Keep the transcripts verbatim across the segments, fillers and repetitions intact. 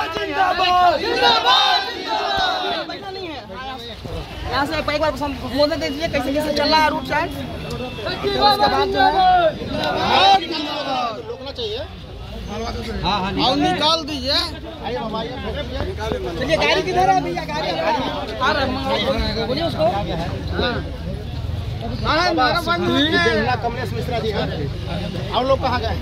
जिंदाबाद जिंदाबाद। यहाँ से एक बार बोलने दीजिए कैसे कैसे चल रहा है रूट साइड। उसके बाद जो है रोकना चाहिए। हाँ हाँ निकाल दीजिए। चलिए गाड़ी किधर है भैया? गाड़ी आ रहा है, बोलिए उसको। कमलेश मिश्रा जी हैं। हम लोग कहाँ गए?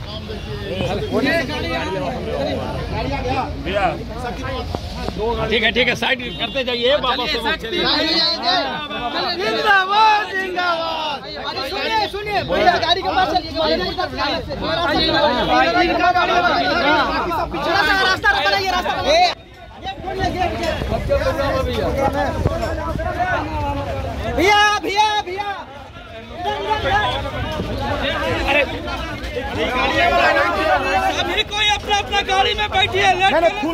ठीक है ठीक है, साइड करते जाइए। बाबा जिंदाबाद जिंदाबाद। सुनिए सुनिए भैया, गाड़ी के पास चलिए। रास्ता बनाइए, रास्ता भैया भैया भैया। अभी कोई अपना अपना गाड़ी में बैठिए। ए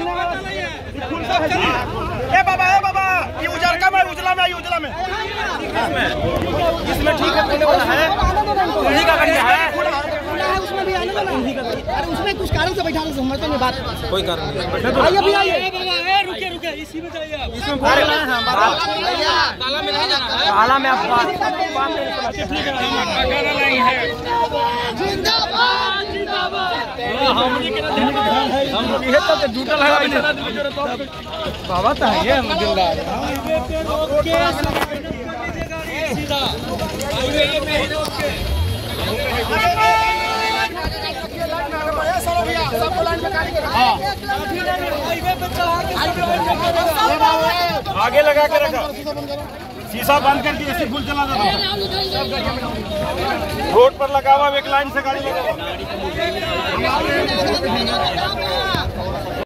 बाबा ए बाबा, ये उजला में उजला में उजला में इसमें ठीक है। उन्हीं का गाड़ी है, उसमें भी आने वाला है। अरे उसमें कुछ कारण से बैठाने से समझते नहीं बात। कोई कारण नहीं। आइए भी आइए। रुके रुके, इसी में जाइए आप। इसमें ताला में नहीं जाना है। ताला में आप बात ठीक है, नहीं है। जिंदाबाद जिंदाबाद। हम लोग ये तो जुटल है बाबा तो है ये दिलदार। सीधा हाईवे में ही रोके। आगे लगा के रखा, शीशा बंद करके ऐसे फुल चला दो। रोड पर लगा हुआ एक लाइन से गाड़ी लगा।